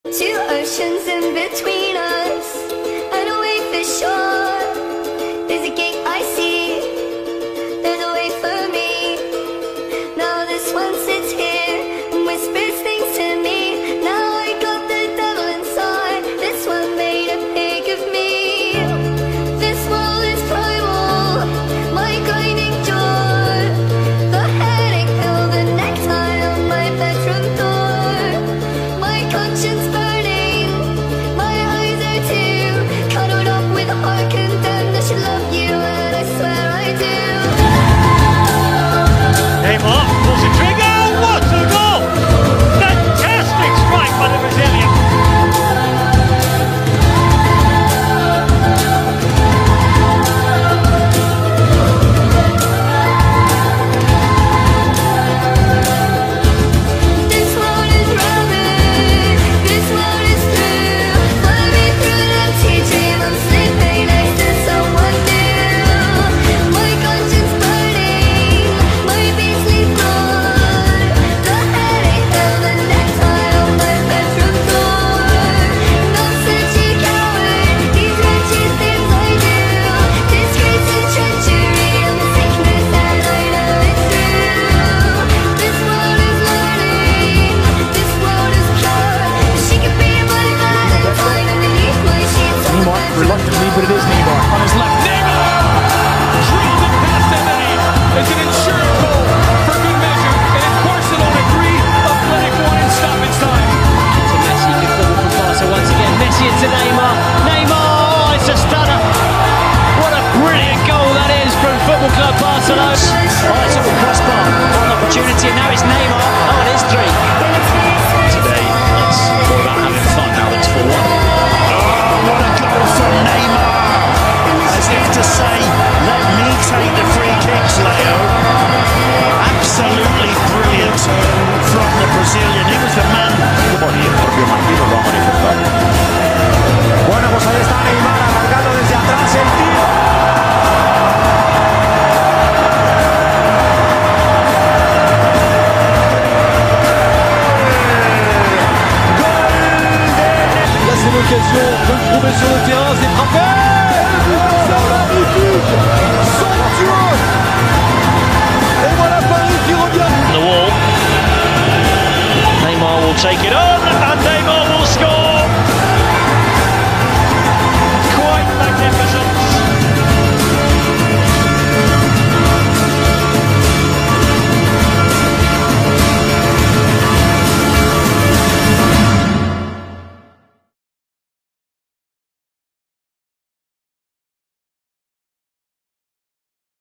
Two oceans in between us, and away for shore. There's a gate I see, there's a way for me. Now this one sits here and whispers things to me. Now I got the devil inside, this one made a pig of me. This world is primal, my grinding jaw, the headache pill, the necktie on my bedroom door. My conscience burning, my eyes are too cuddled up with heart condemned. I should love you and I swear I do. Neymar pulls the trigger, what a goal! Fantastic strike by the Brazilian. This world is rubbish, this world is through. Fly me through an empty dream, I'm sleeping next to someone new. My conscience burning, my beastly thought, the headache of the necktie on my bedroom door. Nonsense, you coward, these wretched things I do. Disgrace and treachery, I'm sickness and I know it's true. This world is learning, this world is pure. She could be my Valentine underneath my sheets. Neymar, reluctantly, but it is Neymar. On his left, Neymar! Drilled it past underneath. It's an insured goal for good measure. And it's Barcelona 3, Athletic 1 in stoppage time. To Messi, good football from Barca once again. Messi into Neymar. Neymar, oh, it's a stunner. What a brilliant goal that is from Football Club Barcelona. Oh, it's a crossbar. What an opportunity. And now it's Neymar. Oh, it is 3. Today, it's all about having fun now that it's 4-1. What a goal from Neymar! As if to say, let me take the free kicks, Leo. Absolutely brilliant from the Brazilian. He was the man. Bueno, pues ahí está Neymar arrancando desde atrás el tiro. Là, c'est l'occasion de le prouver sur le terrain. C'est frappé! C'est magnifique! Somptueux! Et voilà Paris qui revient! The wall. Neymar will take it. Oh!